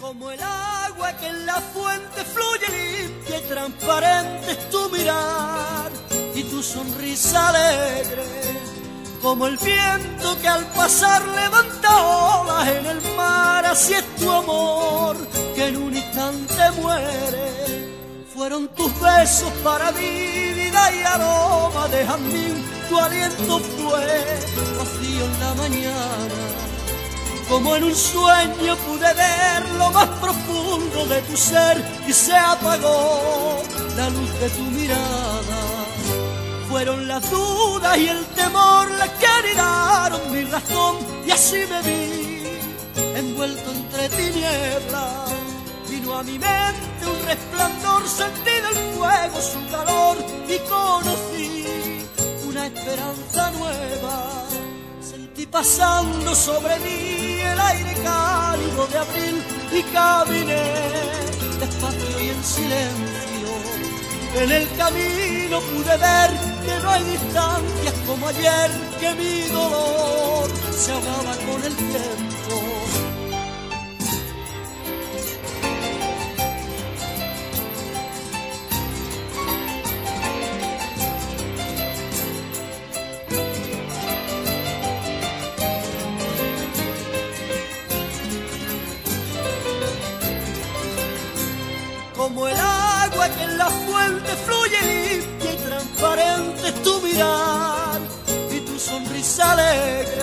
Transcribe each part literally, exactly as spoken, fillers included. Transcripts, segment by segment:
Como el agua que en la fuente fluye limpia y transparente es tu mirar y tu sonrisa alegre. Como el viento que al pasar levanta olas en el mar, así es tu amor que en un instante muere. Fueron tus besos para mí, vida y aroma de jazmín, tu aliento fue rocío en la mañana. Como en un sueño pude ver lo más profundo de tu ser y se apagó la luz de tu mirada. Fueron las dudas y el temor las que anidaron mi razón y así me vi envuelto entre tinieblas. Vino a mi mente un resplandor, sentí del fuego su calor y conocí una esperanza nueva. Sentí pasando sobre mí el aire cálido de abril y caminé despacio y en silencio. En el camino pude ver que no hay distancias como ayer, que mi dolor se ahogaba con el tiempo. Como el agua que en la fuente fluye limpia y transparente es tu mirar y tu sonrisa alegre.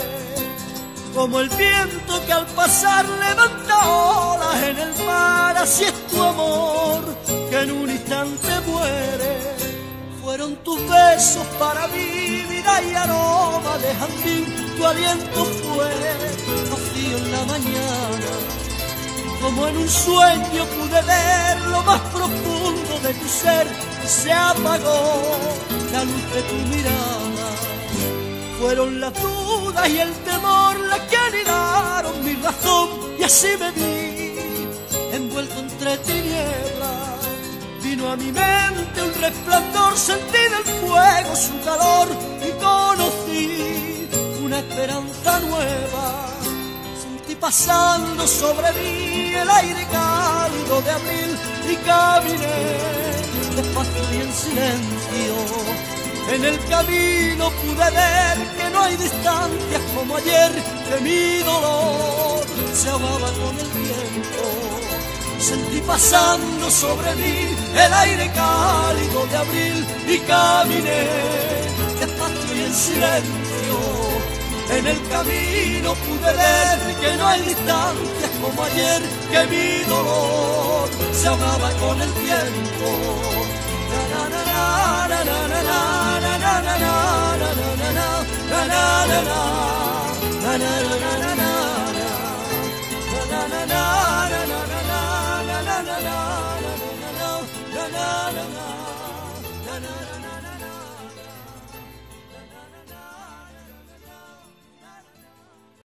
Como el viento que al pasar levanta olas en el mar, así es tu amor que en un instante muere. Fueron tus besos para mí, vida y aroma de jazmín, tu aliento fue rocío en la mañana. Como en un sueño pude ver lo más profundo de tu ser y se apagó la luz de tu mirada. Fueron las dudas y el temor las que anidaron mi razón y así me vi envuelto entre tinieblas. Vino a mi mente un resplandor, sentí del fuego su calor y conocí una esperanza nueva. Sentí pasando sobre mí el aire cálido de abril y caminé despacio y en silencio. En el camino pude ver que no hay distancias como ayer, que mi dolor se ahogaba con el viento. Sentí pasando sobre mí el aire cálido de abril y caminé despacio y en silencio. En el camino pude ver que no hay distancias como ayer, que mi dolor se ahogaba con el tiempo. Na, na, na, na, na, na, na, na, na, na, na, na, na, na, na, na, na, na, na,